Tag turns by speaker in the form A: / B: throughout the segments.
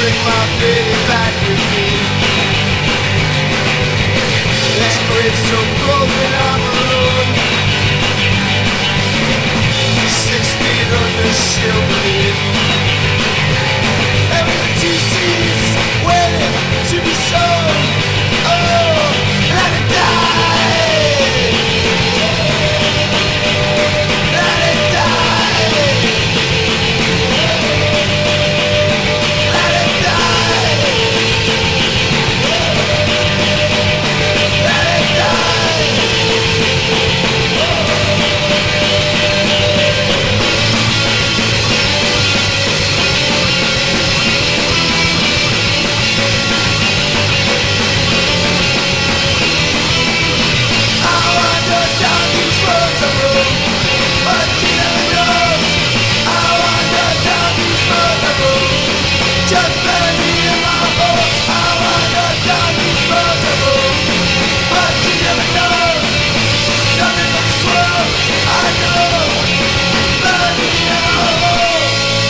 A: bring my baby back with me. That grave so cold when I'm alone. 6 feet under she'll believe. And with 2 seas waiting to be sold. Oh, let it die. Let it die. Let it die. Let it die. I wander down these roads of Rome, but she never knows. I wander down these roads of Rome, just bury me in my home. I wander down these roads of Rome, but she never knows. Nothing but swirl, I know. Bury me in my home.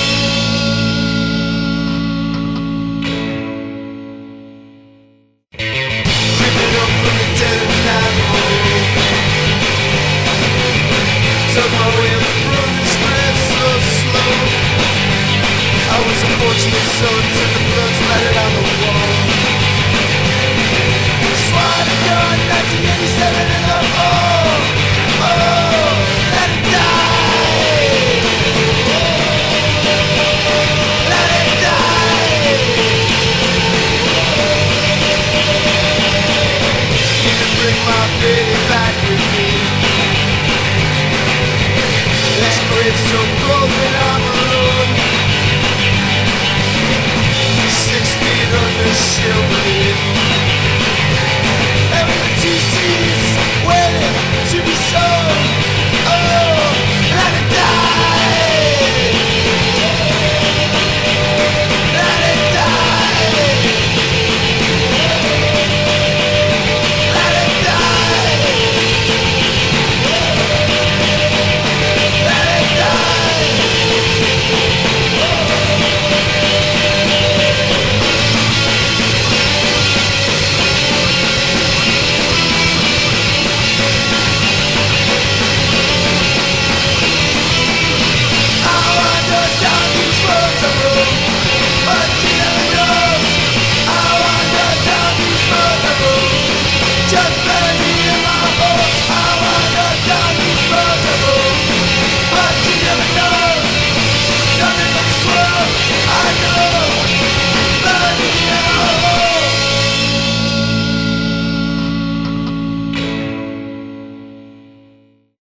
A: Creeping up from the dead of night. Took my way up from this grave so slow. I was a fortunate soul till the blood splattered on the wall. Swan to God, 1987 in the hole. Oh, let it die. Let it die. You can bring my baby back with me. That grave so cold when